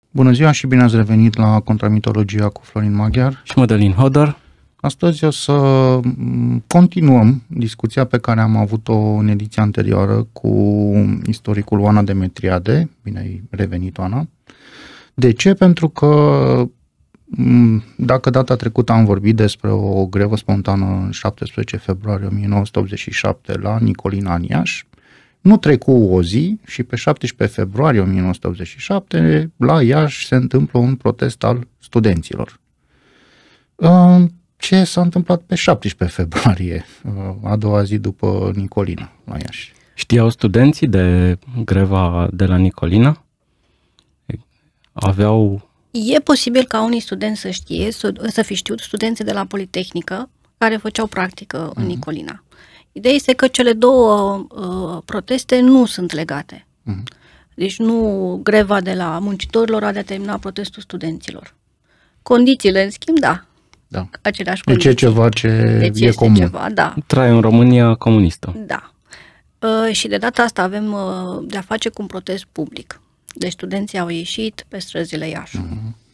Bună ziua și bine ați revenit la Contramitologia cu Florin Maghiar și Mădălin Hodor. Astăzi o să continuăm discuția pe care am avut-o în ediția anterioară cu istoricul Oana Demetriade. Bine ai revenit, Oana. De ce? Pentru că dacă data trecută am vorbit despre o grevă spontană în 17 februarie 1987 la Nicolina în Iași, nu trecu o zi și pe 17 februarie 1987 la Iași se întâmplă un protest al studenților. Ce s-a întâmplat pe 17 februarie, a doua zi după Nicolina la Iași? Știau studenții de greva de la Nicolina? E posibil ca unii studenți să știe, să fi știut, studenții de la Politehnică care făceau practică în Nicolina. Ideea este că cele două proteste nu sunt legate. Deci nu greva de la muncitorilor a determinat protestul studenților. Condițiile, în schimb, da. Aceleași condiții. Deci e ceva ce e comun. Ceva, da. Trăi în România comunistă. Da. Și de data asta avem de-a face cu un protest public. Deci studenții au ieșit pe străzile Iașului.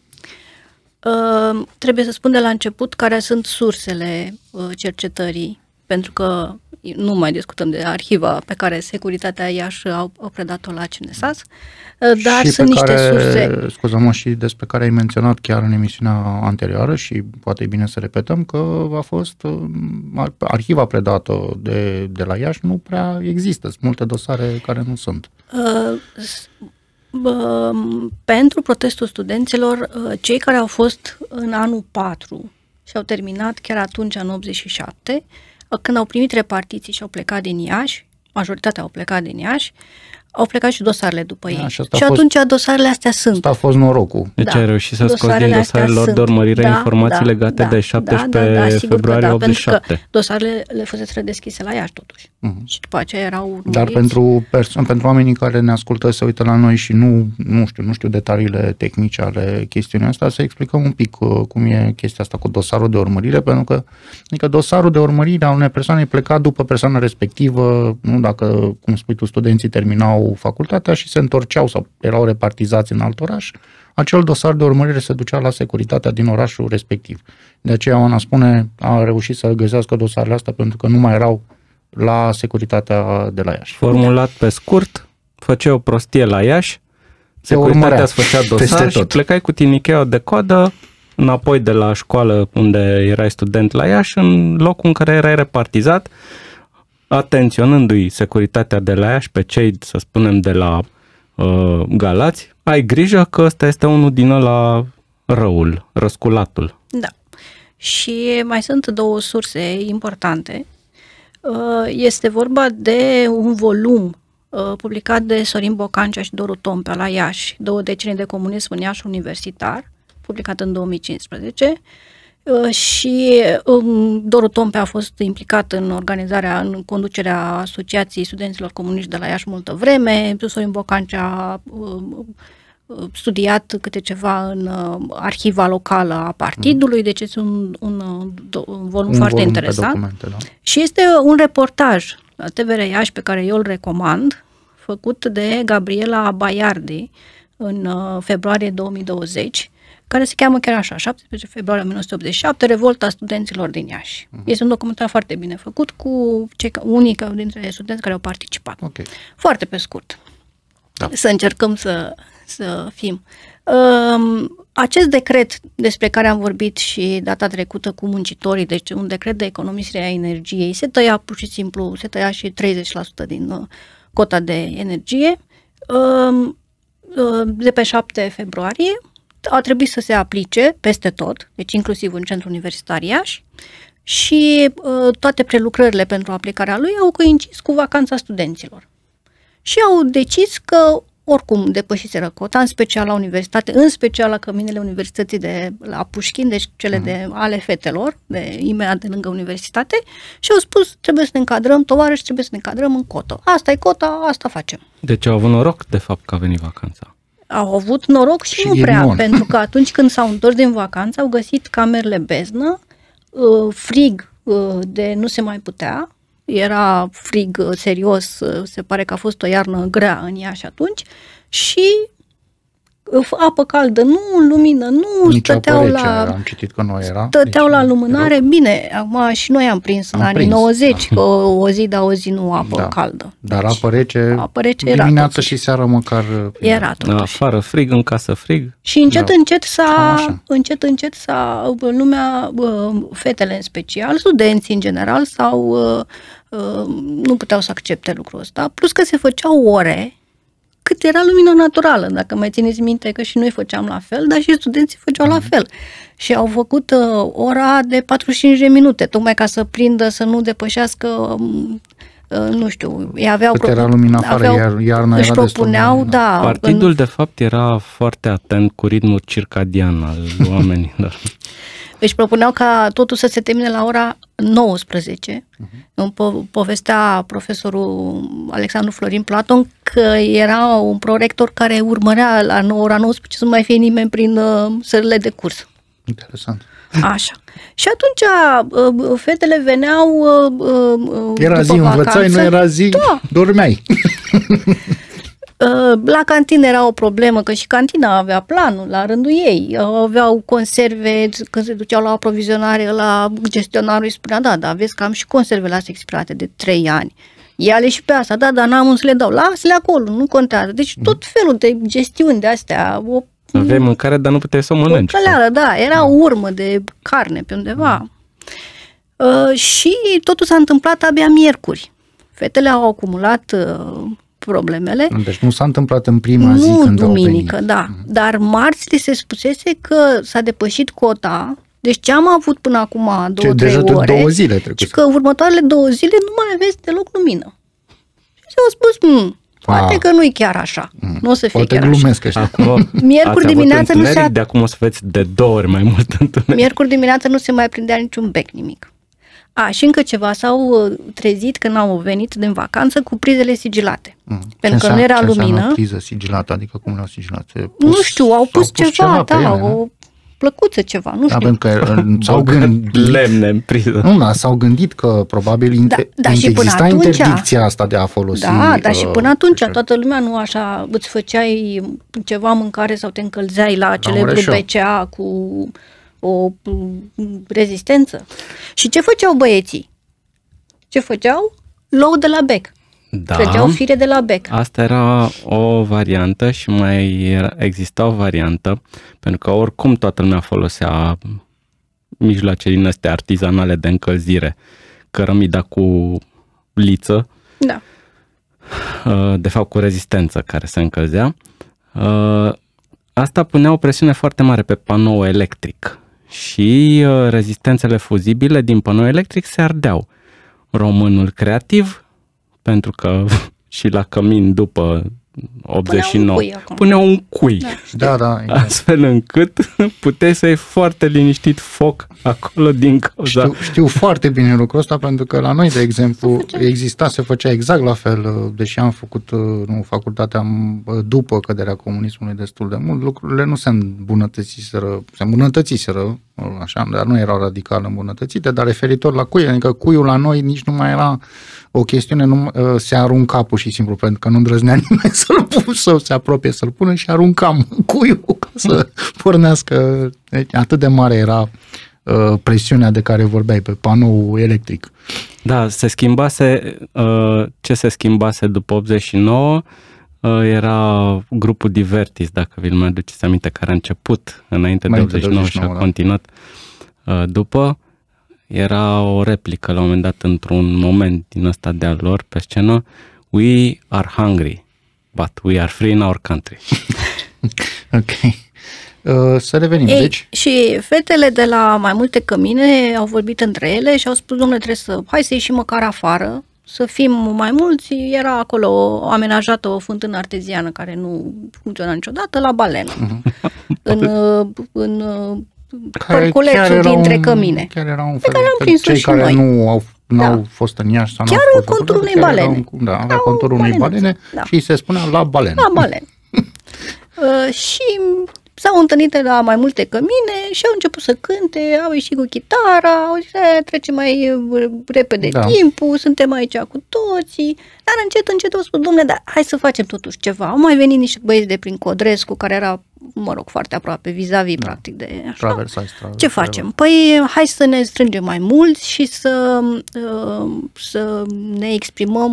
Trebuie să spun de la început care sunt sursele cercetării, pentru că nu mai discutăm de arhiva pe care Securitatea Iași au predat-o la CNSAS, dar și sunt niște surse. Scuză-mă, și despre care ai menționat chiar în emisiunea anterioară și poate e bine să repetăm că a fost arhiva predată de la Iași nu prea există. Sunt multe dosare care nu sunt. Pentru protestul studenților, cei care au fost în anul 4 și au terminat chiar atunci, în 87, când au primit repartiții și au plecat din Iași, majoritatea au plecat din Iași, au plecat și dosarele după ei. Și atunci dosarele astea sunt. Asta a fost norocul. Deci ai reușit să scoți din dosarele lor de urmărire informații legate de 17 februarie 87. Pentru că dosarele le fusese redeschise la Iași totuși. Și după aceea erau urmăriți. Dar pentru oamenii care ne ascultă, se uită la noi și nu știu detaliile tehnice ale chestiunii asta, să explicăm un pic cum e chestia asta cu dosarul de urmărire, pentru că adică dosarul de urmărire al unei persoane e plecat după persoana respectivă, nu dacă, cum spui tu, studenții terminau facultatea și se întorceau sau erau repartizați în alt oraș, acel dosar de urmărire se ducea la securitatea din orașul respectiv. De aceea Oana spune, a reușit să găsească dosarele astea pentru că nu mai erau la securitatea de la Iași. Formulat pe scurt, făceai o prostie la Iași, securitatea îți făcea dosar și plecai cu tinicheaua de coadă înapoi de la școală unde erai student la Iași, în locul în care erai repartizat, atenționându-i securitatea de la Iași pe cei, să spunem, de la Galați, ai grijă că ăsta este unul din ăla răul, răsculatul. Da. Și mai sunt două surse importante. Este vorba de un volum publicat de Sorin Bocancea și Doru Tompea la Iași, 2 decenii de comunism în Iași universitar, publicat în 2015, și Doru Tompea a fost implicat în conducerea Asociației Studenților Comuniști de la Iași multă vreme. Sorin Bocancea a studiat câte ceva în arhiva locală a partidului, deci este un volum foarte interesant. Documente, da. Și este un reportaj la TVR Iași pe care eu îl recomand, făcut de Gabriela Baiardi în februarie 2020, care se cheamă chiar așa, 17 februarie 1987, Revolta studenților din Iași. Este un documentar foarte bine făcut cu unii dintre studenți care au participat. Foarte pe scurt. Da. Să încercăm să fim. Acest decret despre care am vorbit și data trecută cu muncitorii, deci un decret de economisire a energiei, se tăia pur și simplu, se tăia și 30% din cota de energie de pe 7 februarie. A trebuit să se aplice peste tot, deci inclusiv în centrul universitar Iași, și toate prelucrările pentru aplicarea lui au coincis cu vacanța studenților. Și au decis că oricum depășiseră cota, în special la universitate, în special la căminele universității de la Pușkin, deci cele ale fetelor, imediat de lângă universitate, și au spus, trebuie să ne încadrăm, tovarăși, trebuie să ne încadrăm în cotă. Asta e cota, asta facem. Deci au avut noroc, de fapt, că a venit vacanța. Au avut noroc și nu prea, pentru că atunci când s-au întors din vacanță, au găsit camerele beznă, frig de nu se mai putea, era frig serios, se pare că a fost o iarnă grea în Iași atunci și apă caldă nu, lumină nu, nici stăteau apă rece, la... am citit că nu era. Stăteau la lumânare, bine, acum și noi am prins în anii 90, că o zi, o zi nu apă caldă. Dar apă rece era dimineața totuși. Și seara măcar... Era totuși. Afară frig, în casă frig. Și încet s-a lumea, fetele în special, studenții în general, sau nu puteau să accepte lucrul ăsta, plus că se făceau ore cât era lumina naturală, dacă mai țineți minte că și noi făceam la fel, dar și studenții făceau la fel. Și au făcut ora de 45 de minute, tocmai ca să prindă, să nu depășească, nu știu, ei aveau... Cât era lumina afară, iar iarna era propuneau, destul. Da. Partidul, de fapt, era foarte atent cu ritmul circadian al oamenilor. Își propuneau ca totul să se termine la ora 19. Îmi povestea profesorul Alexandru Florin Platon că era un prorector care urmărea la ora 19 să nu mai fie nimeni prin sălile de curs. Interesant. Așa. Și atunci fetele veneau era zi, învățai, nu era zi, dormeai. La cantină era o problemă, că și cantina avea planul la rândul ei, aveau conserve, când se duceau la aprovizionare, la gestionarul îi spunea, da, vezi că am și conservele astea expirate de 3 ani. Ia-le și pe asta, dar n-am unde să le dau, lasă-le acolo, nu contează. Deci tot felul de gestiuni de astea. Aveai mâncare, dar nu puteai să o mănânci. Da, era o urmă de carne pe undeva. Și totul s-a întâmplat abia miercuri. Fetele au acumulat problemele. Deci nu s-a întâmplat în prima zi când duminică, da. Dar marți li se spusese că s-a depășit cota, deci ce am avut până acum 2-3 ore, 2 zile trecuse. Și că următoarele 2 zile nu mai aveți deloc lumină. Și au spus, poate că nu-i chiar așa. Nu o să fie chiar glumesc așa. Miercuri dimineața nu se... De acum o să veți de 2 ori mai mult întuneric. Miercuri dimineața nu se mai prindea niciun bec, nimic. Și încă ceva, s-au trezit când au venit din vacanță cu prizele sigilate. Pentru că nu era lumină. Priză sigilată, adică cum le-au sigilate? Nu știu, au pus ceva, o plăcuță ceva, nu știu. Pentru că s-au gândit lemne în priză. Nu, dar s-au gândit că probabil exista interdicția asta de a folosi. Da, dar și până atunci toată lumea nu așa, îți făceai ceva mâncare sau te încălzeai la celebrul BCA cu o rezistență. Și ce făceau băieții? Ce făceau? Lou de la bec. Trăgeau fire de la bec. Asta era o variantă și mai exista o variantă, pentru că oricum toată lumea folosea mijloace din astea artizanale de încălzire, cărămida cu liță, de fapt cu rezistență care se încălzea. Asta punea o presiune foarte mare pe panou electric și rezistențele fuzibile din panou electric se ardeau. Românul creativ, pentru că și la cămin după 89 punea un cui. Da. Astfel încât puteai să iei foarte liniștit foc acolo din cauza... Știu foarte bine lucrul ăsta, pentru că la noi, de exemplu, se făcea exact la fel, deși am făcut facultatea după căderea comunismului destul de mult, lucrurile nu se îmbunătățiseră, așa, dar nu erau radical îmbunătățite, dar referitor la cui, adică cuiul la noi nici nu mai era o chestiune, se arunca pur și simplu, pentru că nu îndrăznea nimeni să-l pună, să se apropie să-l pună și aruncam cuiul ca să pornească. Deci, atât de mare era presiunea de care vorbeai pe panou electric. Da, ce se schimbase după 89 era grupul Divertis, dacă vi-l mai aduceți aminte, care a început înainte de 89 și a continuat după. Era o replică la un moment dat, într-un moment din ăsta de-al lor pe scenă: "We are hungry, but we are free in our country." Ok. Să revenim. Deci... Și fetele de la mai multe cămine au vorbit între ele și au spus: domnule, hai să ieșim măcar afară, să fim mai mulți. Era acolo amenajată o fântână arteziană care nu funcționa niciodată, la Balenă. În părculețul dintre cămine. Chiar era un fel, pe care am prins-o și care n-au fost în Iași sau chiar în conturul unei balene. Avea conturul unei balene și îi se spunea la Balenă. La Balenă. Și s-au întâlnit la mai multe cămine și au început să cânte, au ieșit cu chitara, au zis: trece mai repede timpul, suntem aici cu toții. Dar încet au spus: dom'le, dar hai să facem totuși ceva. Au mai venit niște băieți de prin Codrescu, care era mă rog, foarte aproape, vis-a-vis, practic, de așa. Traversai. Ce facem? Păi, hai să ne strângem mai mulți și să ne exprimăm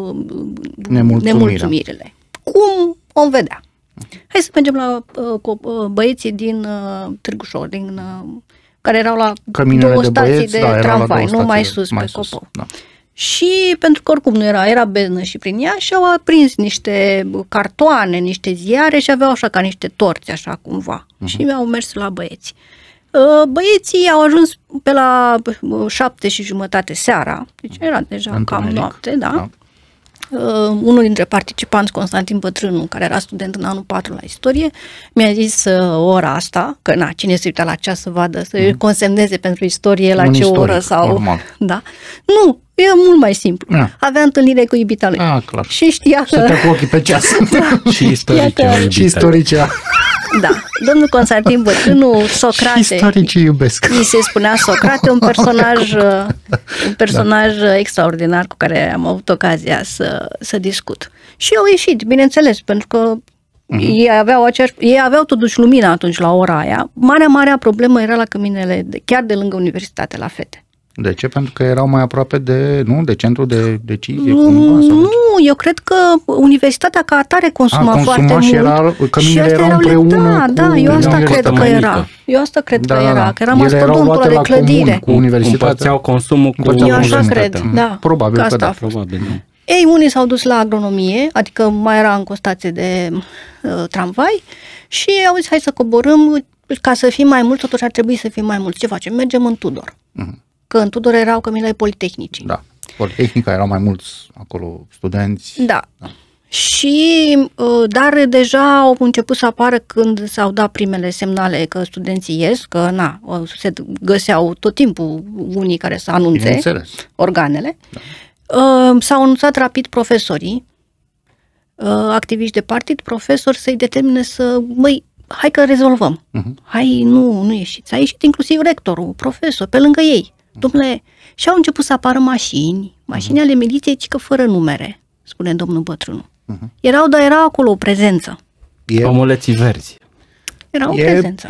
nemulțumirile. Cum vom vedea? Hai să mergem la băieții din Târgușor, care erau la căminele două stații băieți, de tramvai, nu mai sus pe Copou. Da. Și pentru că oricum nu era beznă și prin ea, și au aprins niște cartoane, niște ziare și aveau așa ca niște torți, așa cumva. Și au mers la băieți. Băieții au ajuns pe la 7:30 seara, deci era deja cam noapte, da? Unul dintre participanți, Constantin Bătrânu, care era student în anul 4 la istorie, mi-a zis ora asta, că cine se uita la ceas să vadă, să consemneze pentru istorie la ce oră sau... Normal. Da? Nu, e mult mai simplu. Avea întâlnire cu iubita lui. Clar. Și știa că... Stătea cu ochii pe ceas. Și istoricea. Da, domnul Constantin Bătrânu, Socrate. Istoricii iubesc. Îi se spunea Socrate, un personaj extraordinar cu care am avut ocazia să discut. Și au ieșit, bineînțeles, pentru că ei aveau totuși lumină atunci la ora aia. Marea problemă era la căminele chiar de lângă universitate, la Fete. De ce? Pentru că erau mai aproape de centru de decizie? Nu, eu cred că universitatea ca atare consuma foarte mult. Și căminele erau împreună Da, eu asta cred că era. Că era mastodontul de clădire. Cu universitatea. Împărțeau consumul cu eu așa cred, da. Probabil că da. Ei, unii s-au dus la agronomie, adică mai era încă o stație de tramvai și au zis, hai să coborâm, ca să fim mai mulți, totuși ar trebui să fim mai mulți. Ce facem? Mergem în Tudor. Că în Tudor erau căminele Politehnicii. Da, Politehnica, erau mai mulți acolo studenți. Da. Și, dar deja au început să apară când s-au dat primele semnale că studenții ies, că se găseau tot timpul unii care să anunțe organele. Da. S-au anunțat rapid profesorii, activiști de partid, profesori să-i determine hai că rezolvăm. Hai, nu ieșiți. A ieșit inclusiv rectorul, profesor, pe lângă ei. Dom'le, și au început să apară mașini ale miliției, ci că fără numere, spune domnul Bătrânu. Dar era acolo o prezență. Omuleții verzi. Era o prezență.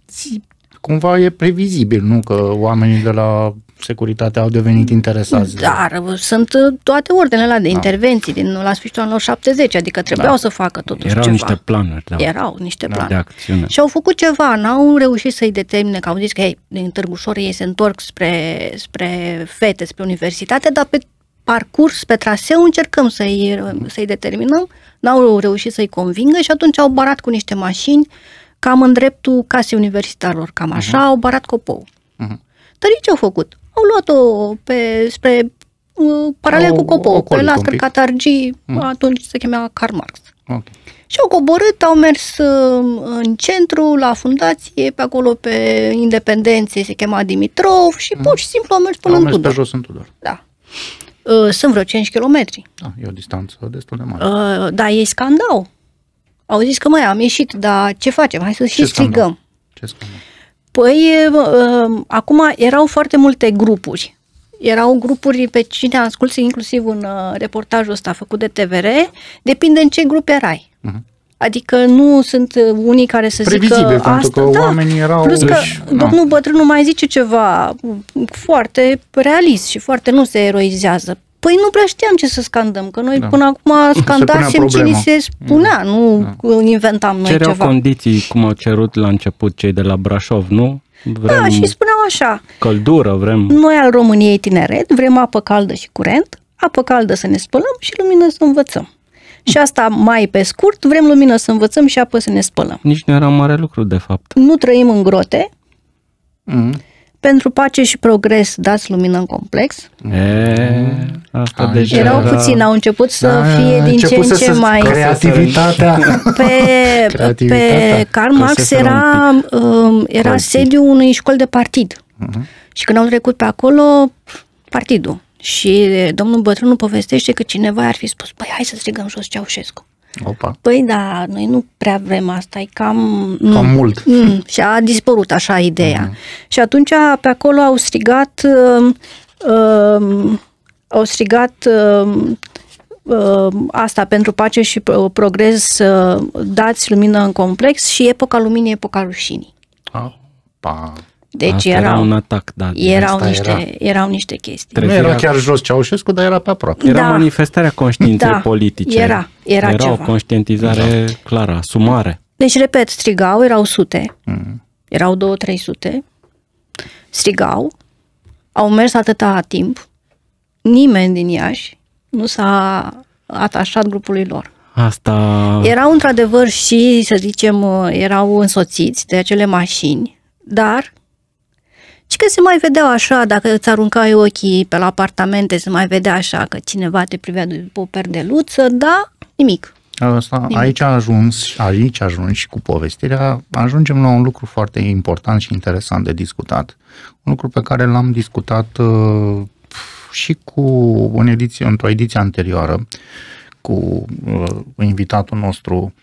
Cumva e previzibil, nu? Că oamenii de la securitate au devenit interesați. Dar sunt toate ordinele alea de intervenții la sfârșitul anilor 70, adică trebuiau să facă totuși ceva. Erau niște planuri. Erau niște planuri. De acțiune. Și au făcut ceva, n-au reușit să-i determine, că au zis că din Târgușor ei se întorc spre Fete, spre universitate, dar pe parcurs, pe traseu, încercăm să-i determinăm, n-au reușit să-i convingă și atunci au barat cu niște mașini cam în dreptul casei universitarilor, cam așa, au barat Copou. Dar ei ce au făcut? Au luat-o spre paralel cu Copou, pe Lascăr Catargii, atunci se chemea Karl Marx. Okay. Și au coborât, au mers în centru, la fundație, pe acolo pe Independențe, se chema Dimitrov și pur și simplu au mers până în Tudor. Pe jos în Tudor. Da. Sunt vreo 5 kilometri. E o distanță destul de mare. Da, ei scandau. Au zis că am ieșit, dar ce facem? Hai să și strigăm. Ce scandau? Păi, acum erau foarte multe grupuri. Erau grupuri, pe cine asculți inclusiv un reportajul ăsta făcut de TVR, depinde în ce grup erai. Adică nu sunt unii care să zică asta, pentru că oamenii erau... Plus că domnul Bătrânu mai zice ceva foarte realist și foarte nu se eroizează. Păi nu prea știam ce să scandăm, că noi până acum scandasem ce ni se spunea, nu inventam noi Cereau ceva. Condiții cum au cerut la început cei de la Brașov, nu? Vrem și spuneau așa. Căldură, vrem... Noi al României tineret vrem apă caldă și curent, apă caldă să ne spălăm și lumină să învățăm. Și asta mai pe scurt, vrem lumină să învățăm și apă să ne spălăm. Nici nu era mare lucru, de fapt. Nu trăim în grote. Pentru pace și progres dați lumină în complex. Asta deja erau puțini, au început să fie din ce în ce mai... Creativitatea. Pe Karl Marx era sediul unei școli de partid. Și când au trecut pe acolo, partidul. Și domnul Bătrânu povestește că cineva ar fi spus, băi, hai să strigăm jos Ceaușescu. Opa. Păi da, noi nu prea vrem asta, e cam mult. Și a dispărut așa ideea. Și atunci pe acolo au strigat asta pentru pace și progres, dați lumină în complex și epoca luminii, epoca rușinii. Deci asta era un atac, da. Erau niște chestii. Nu era chiar jos Ceaușescu, dar era pe aproape. Era manifestarea conștiinței politice. Era ceva. O conștientizare clară, asumare. Deci, repet, strigau, erau sute, erau 200-300, strigau, au mers atâta timp, nimeni din Iași nu s-a atașat grupului lor. Asta... Erau într-adevăr și, să zicem, erau însoțiți de acele mașini, dar și că se mai vedeau așa, dacă îți aruncai ochii pe la apartamente, se mai vedea așa că cineva te privea după o perdeluță, da, nimic. Aici ajung și cu povestirea, ajungem la un lucru foarte important și interesant de discutat. Un lucru pe care l-am discutat și într-o ediție anterioară cu invitatul nostru,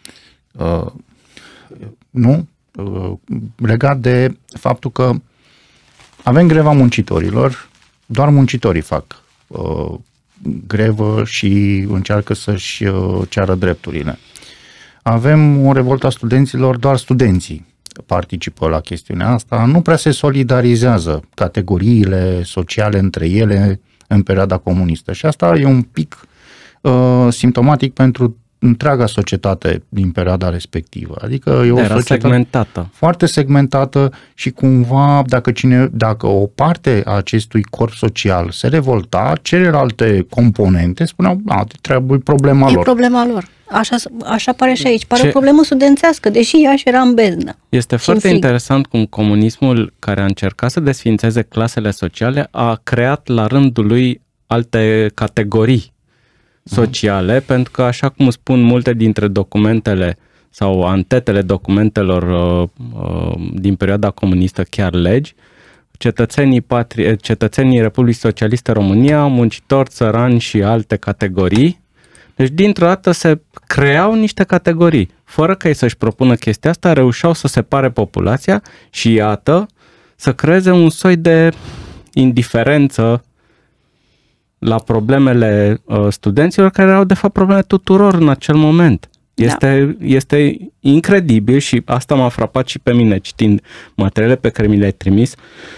legat de faptul că avem greva muncitorilor, doar muncitorii fac grevă și încearcă să-și ceară drepturile. Avem o revoltă a studenților, doar studenții participă la chestiunea asta, nu prea se solidarizează categoriile sociale între ele în perioada comunistă și asta e un pic simptomatic pentru întreaga societate din perioada respectivă. Adică e o societate segmentată. Foarte segmentată și cumva dacă o parte a acestui corp social se revolta, celelalte componente spuneau, trebuie problema lor. E problema lor. Așa pare și aici. Pare o problemă studențească, deși Iași era în beznă. Este foarte interesant cum comunismul, care a încercat să desființeze clasele sociale, a creat la rândul lui alte categorii sociale, pentru că, așa cum spun multe dintre documentele sau antetele documentelor din perioada comunistă, chiar legi, cetățenii Republicii Socialiste România, muncitori, țărani și alte categorii. Deci, dintr-o dată se creau niște categorii. Fără ca ei să-și propună chestia asta, reușeau să separe populația și, iată, să creeze un soi de indiferență la problemele studenților, care erau de fapt probleme tuturor în acel moment. Este incredibil și asta m-a frapat și pe mine citind materialele pe care mi le-ai trimis,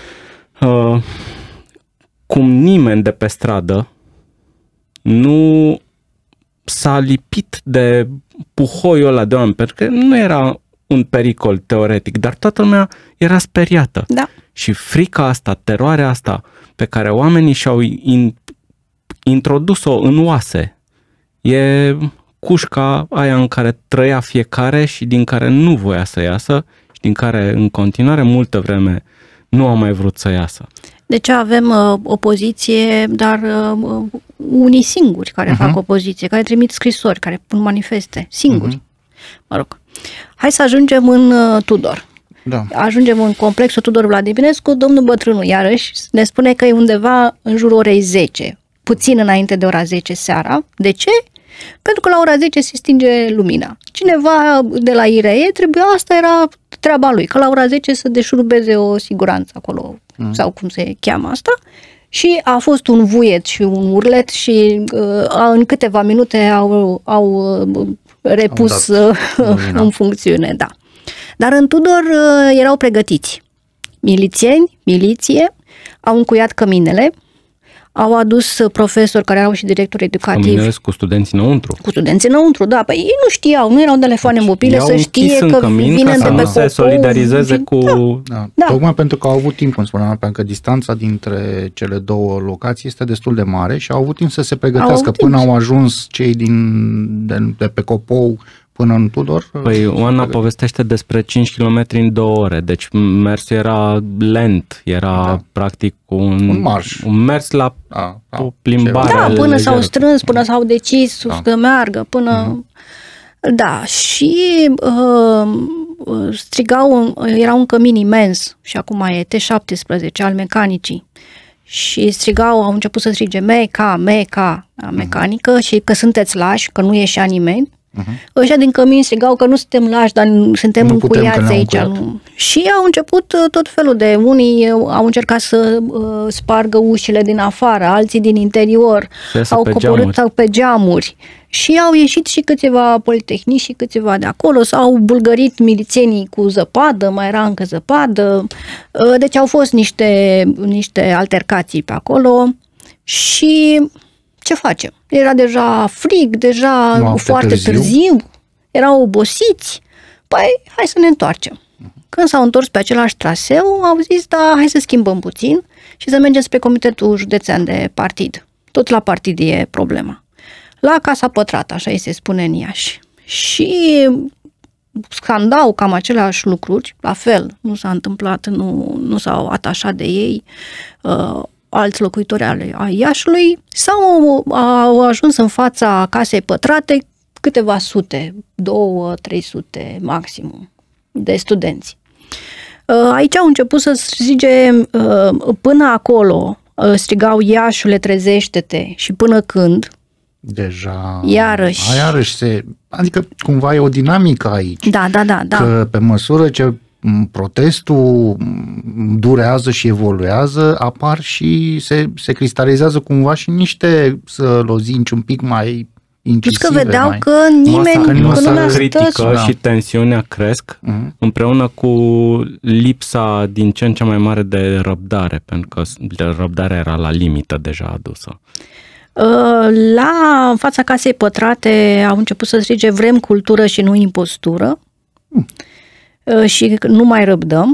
cum nimeni de pe stradă nu s-a lipit de puhoiul ăla de oameni, pentru că nu era un pericol teoretic, dar toată lumea era speriată. Da. Și frica asta, teroarea asta pe care oamenii și-au introdus-o în oase, e cușca aia în care trăia fiecare și din care nu voia să iasă și din care în continuare multă vreme nu a mai vrut să iasă. Deci avem opoziție, dar unii singuri care fac opoziție, care trimit scrisori, care pun manifeste, singuri. Mă rog. Hai să ajungem în Tudor. Da. Ajungem în complexul Tudor Vladimirescu, domnul Bătrânu iarăși ne spune că e undeva în jurul orei 10, puțin înainte de ora 10 seara. De ce? Pentru că la ora 10 se stinge lumina. Cineva de la IRE asta era treaba lui, că la ora 10 să deșurubeze o siguranță acolo, sau cum se cheamă asta, și a fost un vuiet și un urlet și în câteva minute au repus în funcțiune, da. Dar în Tudor erau pregătiți. Miliție, au încuiat căminele, au adus profesori care erau și directori educativi. Cu studenții înăuntru. Cu studenții înăuntru, da. Păi ei nu știau, nu erau telefoane mobile să știe că vine de pe se solidarizeze cu... Da. Tocmai pentru că au avut timp, cum spuneam, pentru că distanța dintre cele două locații este destul de mare și au avut timp să se pregătească până au ajuns cei de pe Copou până în Tudor. Păi Oana povestește despre 5 km în 2 ore, deci mersul era lent, era practic un marș. Un mers la o plimbare. Da, până s-au strâns, până s-au decis să meargă, până... Da, și strigau, era un cămin imens și acum e T-17 al mecanicii. Și strigau, au început să strige meca, mecanică și că sunteți lași, că nu ieșea nimeni. Ăștia din cămin strigau că nu suntem lași, dar suntem încuiați aici. Și au început tot felul de... Unii au încercat să spargă ușile din afară, alții din interior, au coborât pe geamuri. Și au ieșit și câțiva politehnici și câțiva de acolo, s-au bulgărit milițienii cu zăpadă, mai era încă zăpadă. Deci au fost niște altercații pe acolo și ce facem? Era deja frig, deja foarte târziu, erau obosiți. Păi, hai să ne întoarcem. Când s-au întors pe același traseu, au zis, da, hai să schimbăm puțin și să mergem spre Comitetul Județean de Partid. Tot la partid e problema. La Casa Pătrată, așa îi se spune în Iași. Și scandau cam aceleași lucruri, la fel, nu s-a întâmplat, nu s-au atașat de ei alți locuitori ai Iașului, sau au ajuns în fața Casei Pătrate câteva sute, 200-300 maximum, de studenți. Aici au început să strige, până acolo, strigau Iașule, trezește-te, și până când, deja iarăși adică cumva e o dinamică aici. Da. Că pe măsură ce protestul durează și evoluează, apar și se cristalizează cumva și niște lozinci un pic mai incisive. Plus că vedeau că nimeni, masa critică și tensiunea cresc împreună cu lipsa din ce în ce mai mare de răbdare, pentru că răbdarea era la limită deja adusă. La fața Casei Pătrate au început să strige vrem cultură și nu impostură și nu mai răbdăm.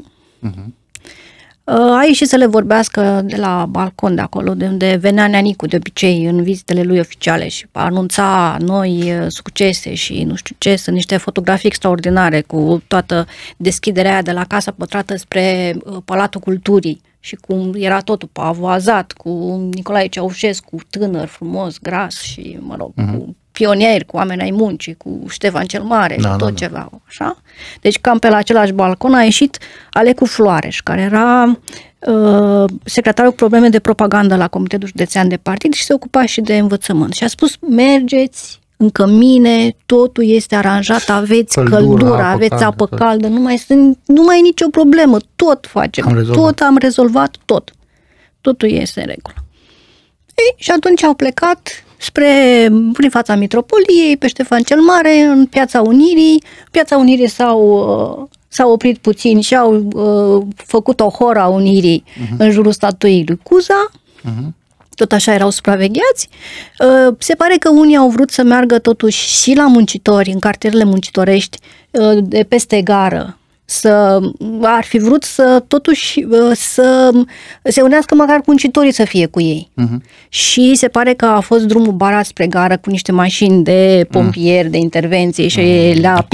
A ieșit să le vorbească de la balcon de acolo, de unde venea neanicu de obicei în vizitele lui oficiale și anunța noi succese și nu știu ce, sunt niște fotografii extraordinare cu toată deschiderea aia de la Casa Pătrată spre Palatul Culturii și cum era totul pavoazat cu Nicolae Ceaușescu, tânăr, frumos, gras și, mă rog, cu pionieri, cu oameni ai muncii, cu Ștefan cel Mare, tot ceva, așa. Deci cam pe la același balcon a ieșit Alecu Floareș, care era secretarul probleme de propagandă la Comitetul Județean de Partid și se ocupa și de învățământ. Și a spus, mergeți în cămine, totul este aranjat, aveți căldură, aveți apă caldă, nu mai e nicio problemă, tot facem, am rezolvat tot. Totul este în regulă. Și atunci au plecat prin fața Mitropoliei, pe Ștefan cel Mare, în Piața Unirii. Piața Unirii s-au oprit puțin și au făcut o horă a Unirii în jurul statuii lui Cuza. Tot așa erau supravegheați. Se pare că unii au vrut să meargă totuși și la muncitori, în cartierele muncitorești, de peste gară. Ar fi vrut să totuși să se unească măcar cu muncitorii să fie cu ei. Și se pare că a fost drumul barat spre gară cu niște mașini de pompieri, de intervenție și le-a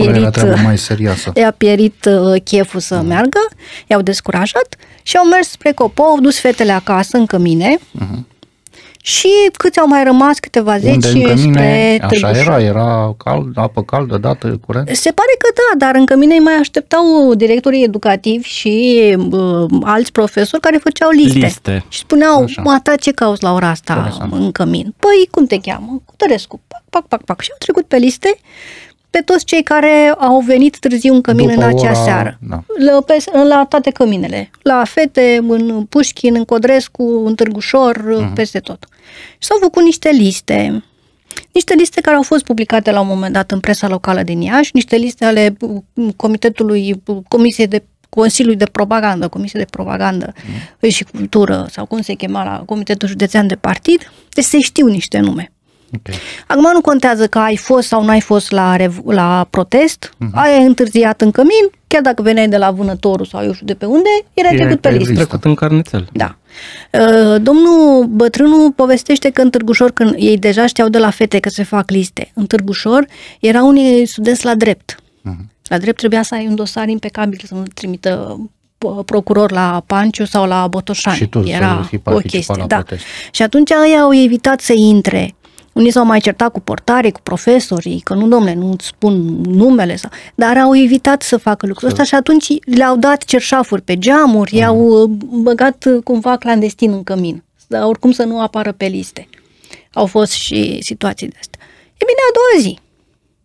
pierit cheful să meargă, i-au descurajat și au mers spre Copou, au dus fetele acasă în cămine. Și câți au mai rămas, câteva zeci, spre Târgușor. Era cald, apă caldă, dată, curent? Se pare că da, dar în cămine mai așteptau directorii educativi și alți profesori care făceau liste. Și spuneau, mata, ce cauți la ora asta în cămin? Păi, cum te cheamă? Cutărescu. Pac. Și au trecut pe liste pe toți cei care au venit târziu în cămin după în acea seară. Da. La toate căminele. La fete, în Pușkin, în Codrescu, în Târgușor, peste tot. Și s-au făcut niște liste. Niște liste care au fost publicate la un moment dat în presa locală din Iași, niște liste ale Consiliului de Propagandă, Comisie de Propagandă și Cultură, sau cum se chema la Comitetul Județean de Partid. Deci se știu niște nume. Okay. Acum nu contează că ai fost sau nu ai fost la protest, ai întârziat în cămin, chiar dacă veneai de la Vânătorul sau eu știu de pe unde, erai trecut pe listă. Trecut în carnețel. Da. Domnul Bătrânu povestește că în Târgușor, când ei deja știau de la fete că se fac liste, în Târgușor erau unii studenți la drept. La drept trebuia să ai un dosar impecabil, să nu trimită procuror la Panciu sau la Botoșani. Și tu era o chestie. Da. Și atunci ei au evitat să intre. Unii s-au mai certat cu portarii, cu profesorii, că nu, domnule, nu-ți spun numele, dar au evitat să facă lucrul ăsta și atunci le-au dat cerșafuri pe geamuri, i-au băgat cumva clandestin în cămin, dar oricum să nu apară pe liste. Au fost și situații de astea. E bine, a doua zi.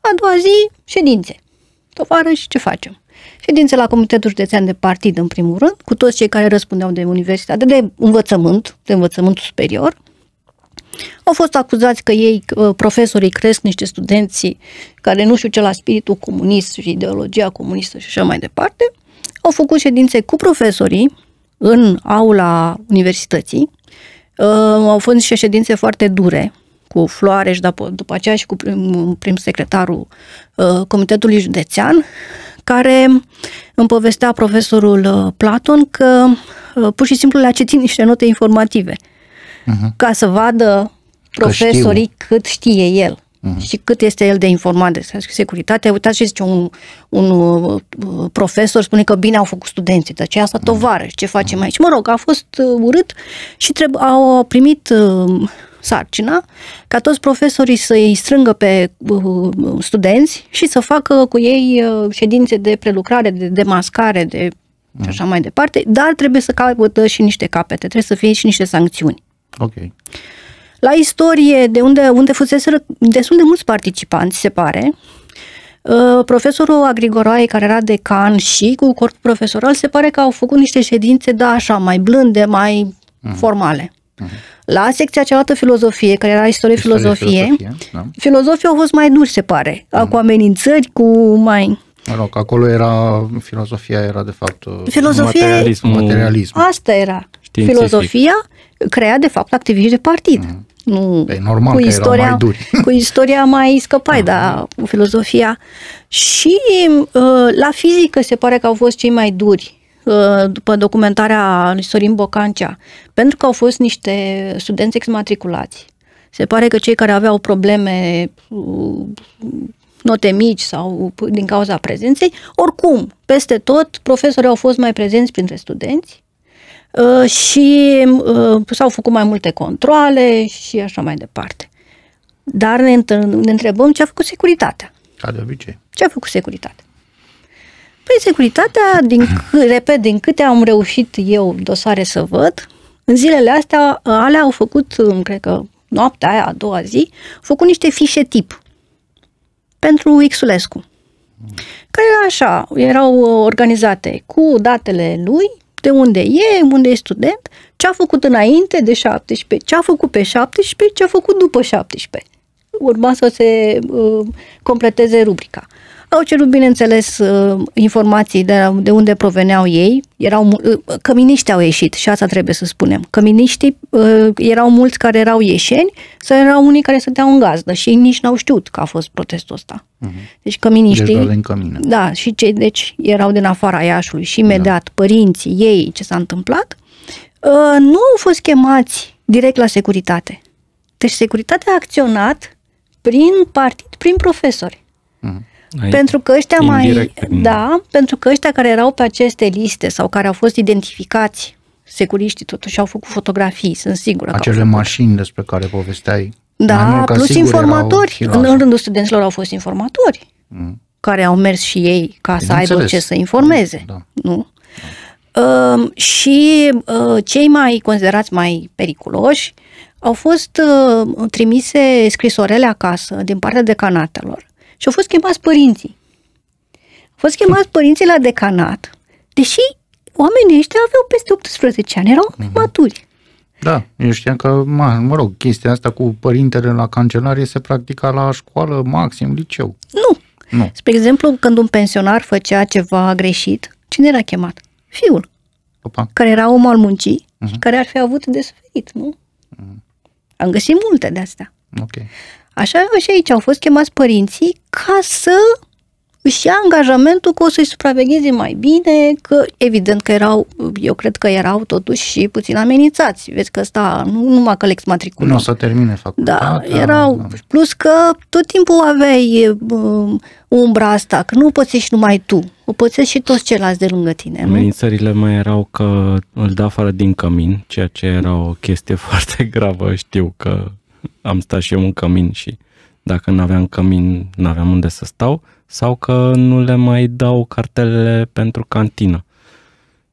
A doua zi, ședințe. Tovarăși, ce facem? Ședințe la Comitetul Județean de Partid, în primul rând, cu toți cei care răspundeau de universitate, de învățământul superior. Au fost acuzați că ei, profesorii, cresc niște studenți care nu știu ce la spiritul comunist și ideologia comunistă și așa mai departe. Au făcut ședințe cu profesorii în aula universității. Au fost niște ședințe foarte dure, cu Floare și după aceea și cu prim secretarul Comitetului Județean, care îmi povestea profesorul Platon că pur și simplu le-a citit niște note informative ca să vadă profesorii cât știe el și cât este el de informat de securitate. Uitați ce zice un profesor, spune că bine au făcut studenții, dar ce asta tovarăși, ce facem aici? Mă rog, a fost urât și au primit sarcina ca toți profesorii să îi strângă pe studenți și să facă cu ei ședințe de prelucrare, de demascare, de și așa mai departe, dar trebuie să capătă și niște capete, trebuie să fie și niște sancțiuni. Ok. La istorie, de unde fuseseră destul de mulți participanți, se pare, profesorul Agrigoroae, care era decan, și cu corpul profesoral, se pare că au făcut niște ședințe, da, așa, mai blânde, mai formale. La secția cealaltă, filozofie, care era istorie-filozofie, da. Filozofii au fost mai duri, se pare, cu amenințări, cu mai... Mă rog, acolo filozofia era de fapt materialism. Asta era. Științific. Filozofia crea de fapt activiști de partid. Nu, e normal că erau mai duri. Cu istoria mai scăpai, dar cu filozofia. Și la fizică se pare că au fost cei mai duri, după documentarea lui Sorin Bocancea, pentru că au fost niște studenți exmatriculați. Se pare că cei care aveau probleme, note mici sau din cauza prezenței, oricum, peste tot, profesorii au fost mai prezenți printre studenți și s-au făcut mai multe controale și așa mai departe. Dar ne întrebăm ce a făcut securitatea. Ca de obicei. Ce a făcut securitatea? Păi securitatea, din câte am reușit eu dosare să văd, în zilele astea, alea au făcut, cred că noaptea aia, a doua zi, au făcut niște fișe tip pentru Xulescu, care așa, erau organizate cu datele lui, de unde e student, ce a făcut înainte de 17, ce a făcut pe 17, ce a făcut după 17. Urma să se completeze rubrica. Au cerut, bineînțeles, informații de unde proveneau ei. Căminiștii au ieșit și asta trebuie să spunem. Căminiștii erau mulți care erau ieșeni sau erau unii care stăteau în gazdă și ei nici n-au știut că a fost protestul ăsta. Deci căminiștii, da, și cei deci erau din afara Iașului și imediat părinții ei, ce s-a întâmplat, nu au fost chemați direct la securitate. Deci securitatea a acționat prin partid, prin profesori. Pentru că ăștia pentru că ăștia care erau pe aceste liste sau care au fost identificați, securiștii totuși au făcut fotografii, sunt sigură. Acele mașini despre care povesteai. Da, plus informatori. În rândul studenților au fost informatori care au mers și ei ca să aibă ce să informeze. Da. Nu? Și cei mai considerați mai periculoși au fost trimise scrisorele acasă din partea decanatelor. Și au fost chemați părinții. Au fost chemați părinții la decanat, deși oamenii ăștia aveau peste 18 ani, erau maturi. Da, eu știam că, mă rog, chestia asta cu părintele la cancelarie se practica la școală, maxim, liceu. Nu. Spre exemplu, când un pensionar făcea ceva greșit, cine era chemat? Fiul. Opa. Care era om al muncii și care ar fi avut de suferit, nu? Am găsit multe de astea. Ok. Așa și aici au fost chemați părinții ca să își ia angajamentul că o să-i supravegheze mai bine, că evident că eu cred că erau totuși și puțin amenințați. Vezi că ăsta, nu numai că le-exmatriculă. Nu o să termine facultatea. Da, erau, plus că tot timpul aveai umbra asta, că nu pățești numai tu, o pățești și toți ceilalți de lângă tine. Amenințările mai erau că îl dă afară din cămin, ceea ce era o chestie foarte gravă. Știu că am stat și eu în cămin și dacă nu aveam cămin, nu aveam unde să stau, sau că nu le mai dau cartelele pentru cantină.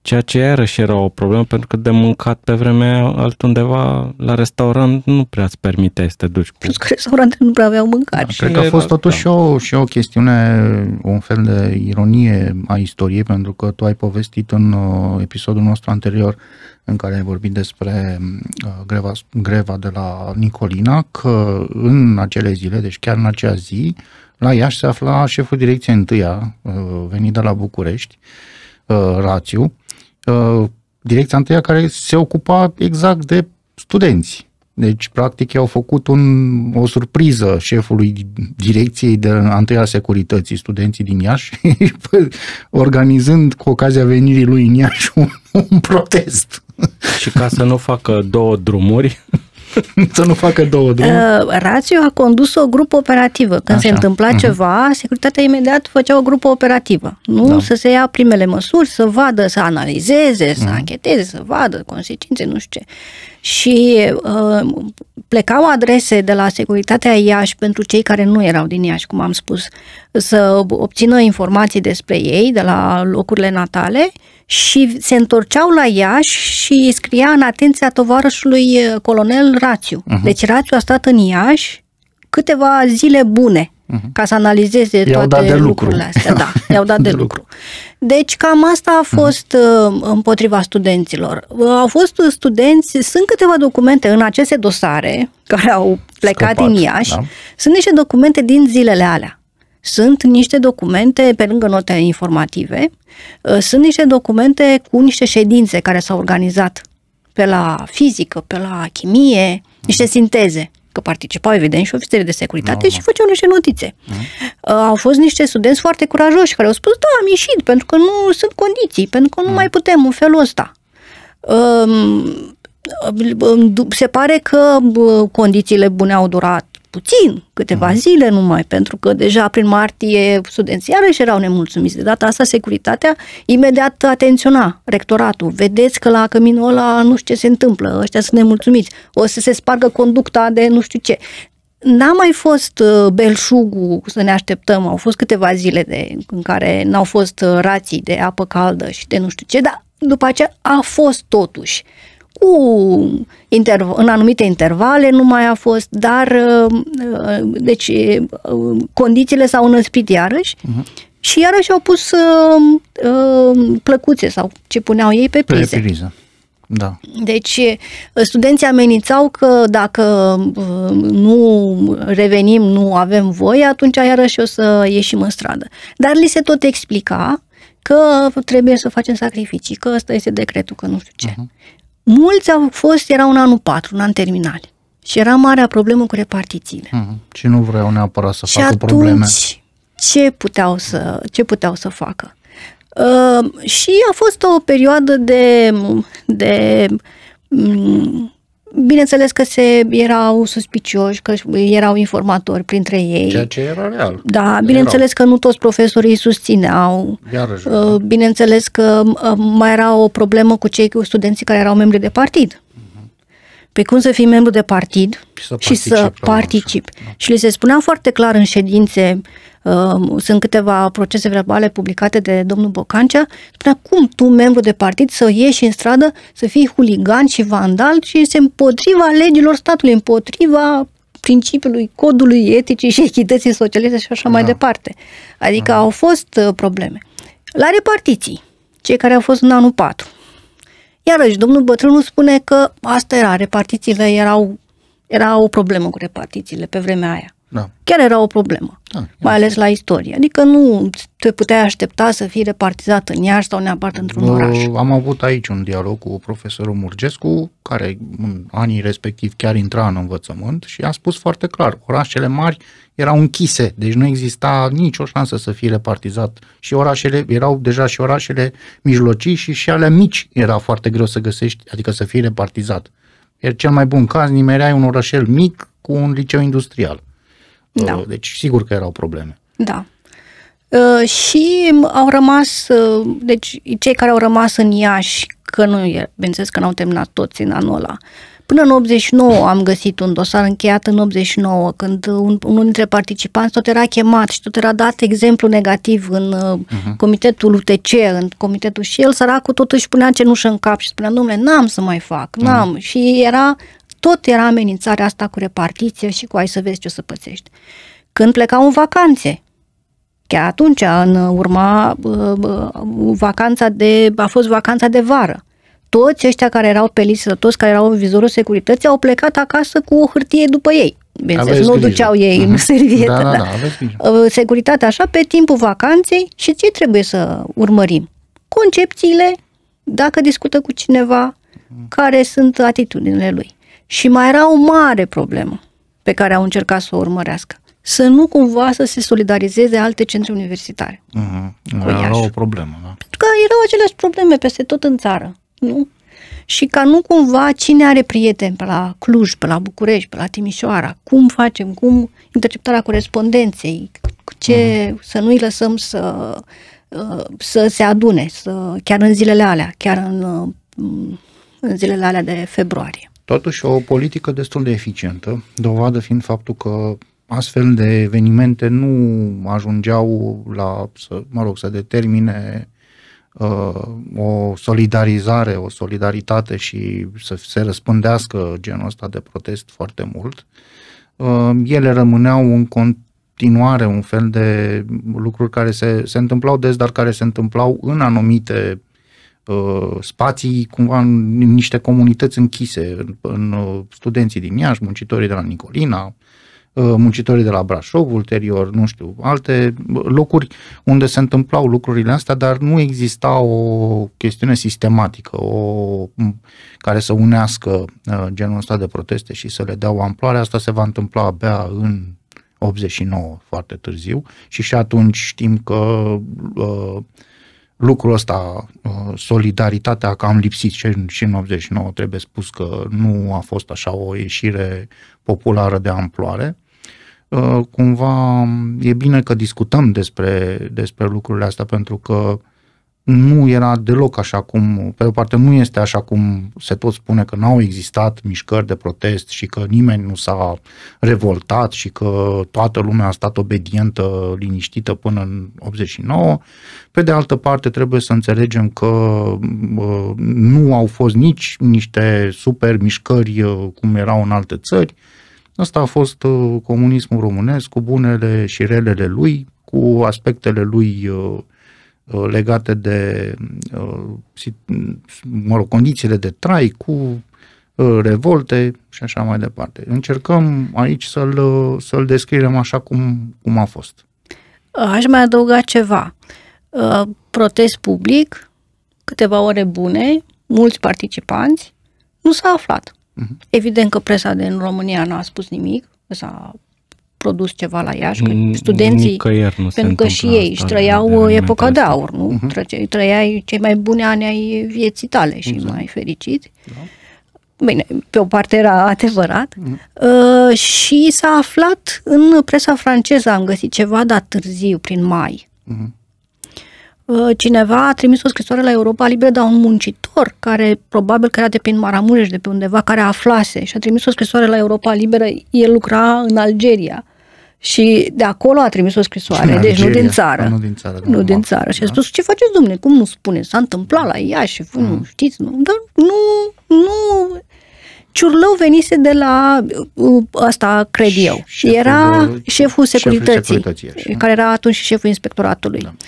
Ceea ce iarăși era o problemă, pentru că de mâncat pe vremea altundeva la restaurant nu prea îți permite să te duci. Plus că restaurantele nu prea aveau mâncare. Da, cred că a fost totuși și o chestiune, un fel de ironie a istoriei, pentru că tu ai povestit în episodul nostru anterior în care ai vorbit despre greva de la Nicolina, că în acele zile, deci chiar în acea zi, la Iași se afla șeful direcției întâia, venit de la București, Rațiu, direcția întâia care se ocupa exact de studenți. Deci, practic, i-au făcut o surpriză șefului direcției de întâia securității, studenții din Iași, organizând cu ocazia venirii lui în Iași un protest. Și ca să nu facă două drumuri... Să nu facă două drumuri. Rațiu a condus o grupă operativă. Când se întâmpla ceva, securitatea imediat făcea o grupă operativă. Nu să se ia primele măsuri, să vadă, să analizeze, să ancheteze, să vadă consecințe, nu știu ce. Și plecau adrese de la securitatea Iași pentru cei care nu erau din Iași, cum am spus, să obțină informații despre ei de la locurile natale și se întorceau la Iași și scria în atenția tovarășului colonel Rațiu. Deci Rațiu a stat în Iași câteva zile bune ca să analizeze toate lucrurile astea. Da, i-au dat de lucru. Deci cam asta a fost împotriva studenților. Au fost studenți, sunt câteva documente în aceste dosare care au plecat din Iași, sunt niște documente din zilele alea. Sunt niște documente, pe lângă note informative, sunt niște documente cu niște ședințe care s-au organizat pe la fizică, pe la chimie, niște sinteze, că participau evident și ofițerii de securitate și făceau niște notițe. Au fost niște studenți foarte curajoși care au spus, da, am ieșit pentru că nu sunt condiții, pentru că nu mai putem în felul ăsta. Se pare că condițiile bune au durat puțin, câteva zile numai, pentru că deja prin martie studenții iarăși erau nemulțumiți. De data asta securitatea imediat atenționa rectoratul. Vedeți că la căminul ăla nu știu ce se întâmplă, ăștia sunt nemulțumiți, o să se spargă conducta de nu știu ce. N-a mai fost belșugul să ne așteptăm, au fost câteva zile în care n-au fost rații de apă caldă și de nu știu ce, dar după aceea a fost totuși. În anumite intervale nu mai a fost, dar deci condițiile s-au înăsprit iarăși și iarăși au pus plăcuțe sau ce puneau ei pe prize. Da. Deci studenții amenințau că dacă nu revenim, nu avem voie, atunci iarăși o să ieșim în stradă. Dar li se tot explica că trebuie să facem sacrificii, că ăsta este decretul, că nu știu ce. Mulți erau în anul 4, în an terminal. Și era marea problemă cu repartițiile. Și nu vreau neapărat să facă probleme. Ce puteau să facă? Și a fost o perioadă bineînțeles că erau suspicioși, că erau informatori printre ei. Ceea ce era real. Da, bineînțeles că nu toți profesorii îi susțineau. Bineînțeles că mai era o problemă cu studenții care erau membri de partid. Pe cum să fii membru de partid și să participi. Și li se spunea foarte clar în ședințe, sunt câteva procese verbale publicate de domnul Bocancea, spunea cum tu, membru de partid, să ieși în stradă, să fii huligan și vandal și este împotriva legilor statului, împotriva principiului, codului eticii și echității socialiste și așa mai departe. Adică au fost probleme. La repartiții, cei care au fost în anul 4, iarăși, domnul Bătrânu spune că asta era, repartițiile era o problemă cu repartițiile pe vremea aia. Da. Chiar era o problemă, mai ales la istorie. Adică nu te puteai aștepta să fii repartizat în Iași sau neapărat într-un oraș. Am avut aici un dialog cu profesorul Murgescu, care în anii respectiv chiar intra în învățământ și a spus foarte clar, orașele mari erau închise, deci nu exista nicio șansă să fie repartizat și orașele, erau deja și orașele mijlocii și alea mici era foarte greu să găsești, adică să fie repartizat. Iar cel mai bun caz, nimereai un orășel mic cu un liceu industrial. Da. Deci sigur că erau probleme. Da. Și au rămas, deci cei care au rămas în Iași, că nu e, bineînțeles că n-au terminat toți în anul ăla, Până în 89 am găsit un dosar încheiat în 89, când unul dintre participanți tot era chemat și tot era dat exemplu negativ în comitetul UTC, în comitetul, și el, săracul, tot își punea cenușă în cap și spunea, dom'le, n-am să mai fac, n-am. Și tot era amenințarea asta cu repartiție și cu ai să vezi ce o să pățești. Când plecau în vacanțe, chiar atunci, în urma a fost vacanța de vară. Toți ăștia care erau pe listă, toți care erau în vizorul securității, au plecat acasă cu o hârtie după ei. Bineînțeles, nu duceau ei în servietă. Securitatea așa, pe timpul vacanței, și ce trebuie să urmărim? Concepțiile, dacă discută cu cineva, care sunt atitudinile lui. Și mai era o mare problemă pe care au încercat să o urmărească. Să nu cumva să se solidarizeze alte centre universitare. Era o problemă, da? Pentru că erau aceleași probleme peste tot în țară. Nu? Și ca nu cumva cine are prieteni pe la Cluj, pe la București, pe la Timișoara, cum facem, cum interceptarea corespondenței, să nu-i lăsăm să se adune, chiar în zilele alea, chiar în zilele alea de februarie. Totuși o politică destul de eficientă, dovadă fiind faptul că astfel de evenimente nu ajungeau să determine o solidarizare, o solidaritate și să se răspândească genul ăsta de protest foarte mult. Ele rămâneau în continuare un fel de lucruri care se întâmplau des, dar care se întâmplau în anumite spații, cumva în niște comunități închise, în studenții din Iași, muncitorii de la Nicolina, muncitorii de la Brașov, ulterior, nu știu, alte locuri unde se întâmplau lucrurile astea, dar nu exista o chestiune sistematică, care să unească genul ăsta de proteste și să le dea o amploare. Asta se va întâmpla abia în 89, foarte târziu, și atunci știm că lucrul ăsta, solidaritatea, că am lipsit și în 89, trebuie spus că nu a fost așa o ieșire populară de amploare. Cumva e bine că discutăm despre lucrurile astea, pentru că nu era deloc așa cum, pe o parte nu este așa cum se tot spune, că n-au existat mișcări de protest și că nimeni nu s-a revoltat și că toată lumea a stat obedientă, liniștită până în 89. Pe de altă parte trebuie să înțelegem că nu au fost nici niște super mișcări cum erau în alte țări. Ăsta a fost comunismul românesc, cu bunele și relele lui, cu aspectele lui legate de condițiile de trai, cu revolte și așa mai departe. Încercăm aici să-l descriem așa cum a fost. Aș mai adăuga ceva. Protest public, câteva ore bune, mulți participanți, nu s-a aflat. Evident că presa din România n-a spus nimic, s-a produs ceva la Iași, că studenții, pentru că și ei își trăiau epoca de aur, nu? Trăiai cei mai buni ani ai vieții tale și mai fericiți. Bine, pe o parte era adevărat. Și s-a aflat în presa franceză, am găsit ceva, dar târziu, prin mai. Cineva a trimis o scrisoare la Europa Liberă, dar un muncitor care probabil că era de prin Maramureș, de pe undeva, care aflase și a trimis o scrisoare la Europa Liberă. El lucra în Algeria și de acolo a trimis o scrisoare, deci Algeria, nu din țară. Nu din țară. Și a spus, ce faceți, domnule, cum nu spune? S-a întâmplat la Iași, nu știți, nu? Dar nu... Ciurlău venise de la asta, cred eu. Era șeful securității, care era atunci șeful inspectoratului. Da.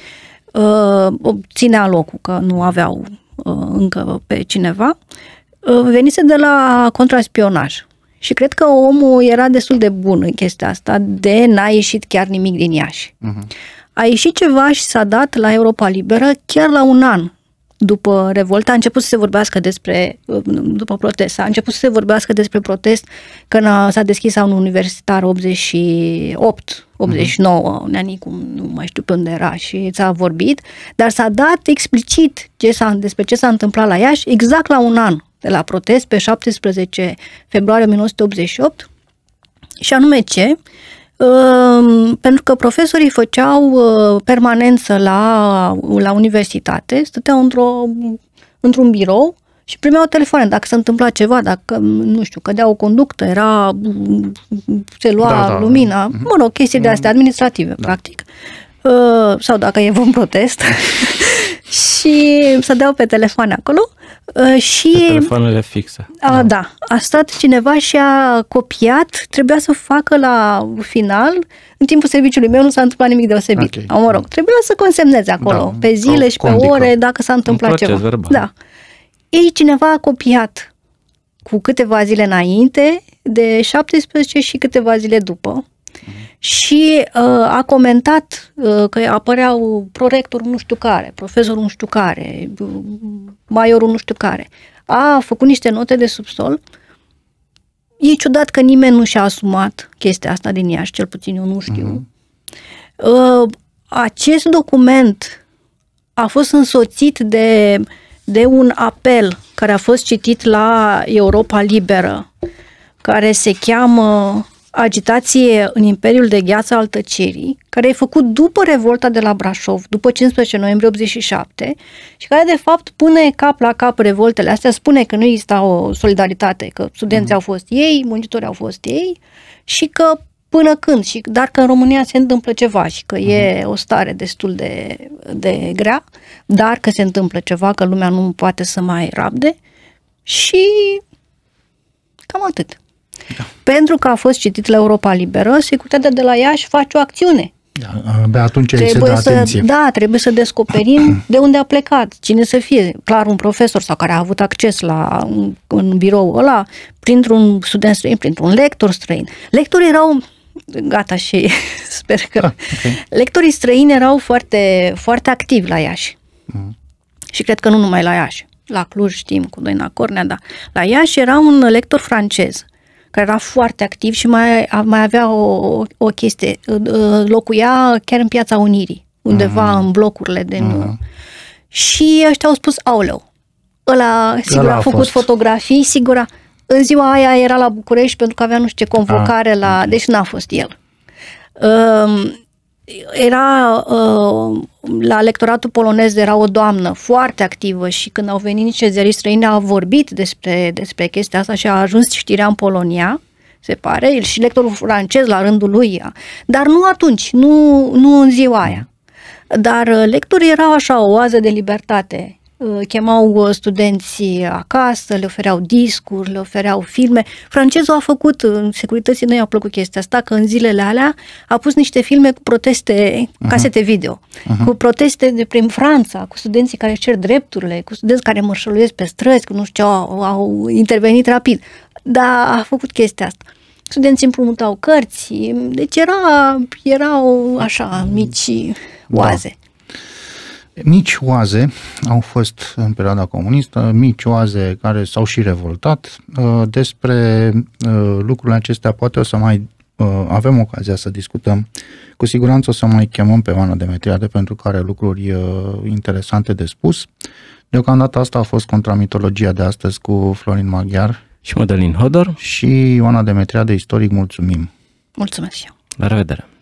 Ținea locul, că nu aveau încă pe cineva, venise de la contraspionaj. Și cred că omul era destul de bun în chestia asta, de n-a ieșit chiar nimic din Iași. A ieșit ceva și s-a dat la Europa Liberă chiar la un an după revoltă. A început să se vorbească după protest, a început să se vorbească despre protest când s-a deschis un universitar 88, 89, neanicum, nu mai știu pe unde era și s-a vorbit, dar s-a dat explicit despre ce s-a întâmplat la Iași exact la un an de la protest, pe 17 februarie 1988, și anume ce? Pentru că profesorii făceau permanență la universitate, stăteau într-un birou Și primeau telefoane dacă se întâmpla ceva, dacă, nu știu, cădea o conductă, se lua lumina, mă rog, chestii de astea administrative, practic. Sau dacă e un protest. Și să dau pe telefoane acolo. Și pe telefoanele fixe. Da, a stat cineva și a copiat, trebuia să facă la final, în timpul serviciului meu nu s-a întâmplat nimic deosebit. Okay. Mă rog, trebuia să consemneze acolo, pe zile și pe ore, dacă s-a întâmplat ceva. Verbal. Da. Ei, cineva a copiat cu câteva zile înainte, de 17 și câteva zile după, și a comentat că apăreau prorectorul nu știu care, profesorul nu știu care, maiorul nu știu care. A făcut niște note de subsol. E ciudat că nimeni nu și-a asumat chestia asta din Iași, cel puțin eu nu știu. Acest document a fost însoțit de un apel care a fost citit la Europa Liberă, care se cheamă Agitație în Imperiul de Gheață al Tăcerii, care e făcut după revolta de la Brașov, după 15 noiembrie 87, și care de fapt pune cap la cap revoltele astea, spune că nu exista o solidaritate, că studenții au fost ei, muncitorii au fost ei și că până când, dar că în România se întâmplă ceva și că e o stare destul de grea, dar că se întâmplă ceva, că lumea nu poate să mai rabde și cam atât. Da. Pentru că a fost citit la Europa Liberă, Securitatea de la Iași face o acțiune. Abia atunci se dă atenție. Trebuie să descoperim de unde a plecat, cine să fie. Clar, un profesor sau care a avut acces în biroul ăla, printr-un student străin, printr-un lector străin. Lectorii erau, gata și sper că... Okay. Lectorii străini erau foarte, foarte activi la Iași. Și cred că nu numai la Iași. La Cluj știm, cu Doina Cornea, dar la Iași era un lector francez care era foarte activ și mai avea o chestie, locuia chiar în Piața Unirii, undeva în blocurile din... Și ăștia au spus, aoleu, ăla sigur a făcut fotografii, sigur în ziua aia era la București pentru că avea nu știu ce convocare deci n-a fost el. Era la lectoratul polonez era o doamnă foarte activă și când au venit niște ziariști străini a vorbit despre chestia asta și a ajuns știrea în Polonia, se pare, el și lectorul francez la rândul lui, dar nu atunci, nu în ziua aia. Dar lectorii erau așa o oază de libertate. Chemau studenții acasă, le ofereau discuri, le ofereau filme. Francezul a făcut, în securității noi a plăcut chestia asta, că în zilele alea a pus niște filme cu proteste, casete video, cu proteste de prin Franța, cu studenții care își cer drepturile, cu studenți care mărșăluiesc pe străzi, cu nu știu ce, au intervenit rapid. Dar a făcut chestia asta. Studenții împrumutau cărți, deci erau așa mici oaze. Mici oaze au fost în perioada comunistă, mici oaze care s-au și revoltat. Despre lucrurile acestea poate o să mai avem ocazia să discutăm. Cu siguranță o să mai chemăm pe Oana Demetriade pentru că are lucruri interesante de spus. Deocamdată asta a fost Contramitologia de astăzi cu Florin Maghiar și Mădălin Hodor și Oana Demetriade, istoric. Mulțumim! Mulțumesc și eu! La revedere!